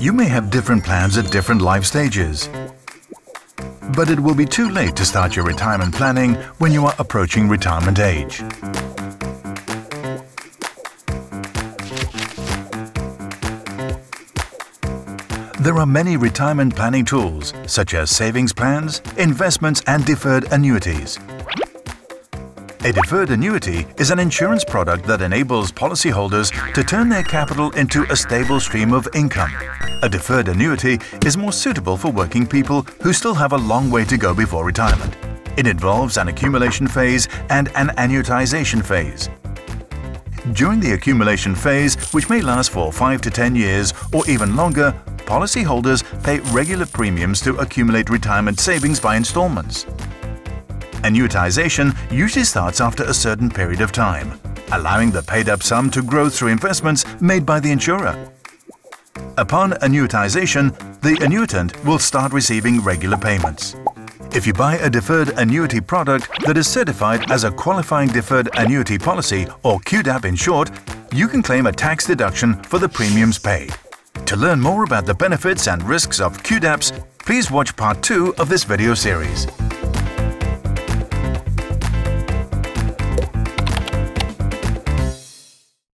You may have different plans at different life stages, but it will be too late to start your retirement planning when you are approaching retirement age. There are many retirement planning tools, such as savings plans, investments, and deferred annuities. A deferred annuity is an insurance product that enables policyholders to turn their capital into a stable stream of income. A deferred annuity is more suitable for working people who still have a long way to go before retirement. It involves an accumulation phase and an annuitization phase. During the accumulation phase, which may last for 5 to 10 years or even longer, policyholders pay regular premiums to accumulate retirement savings by installments. Annuitization usually starts after a certain period of time, allowing the paid-up sum to grow through investments made by the insurer. Upon annuitization, the annuitant will start receiving regular payments. If you buy a deferred annuity product that is certified as a qualifying deferred annuity policy, or QDAP in short, you can claim a tax deduction for the premiums paid. To learn more about the benefits and risks of QDAPs, please watch part 2 of this video series.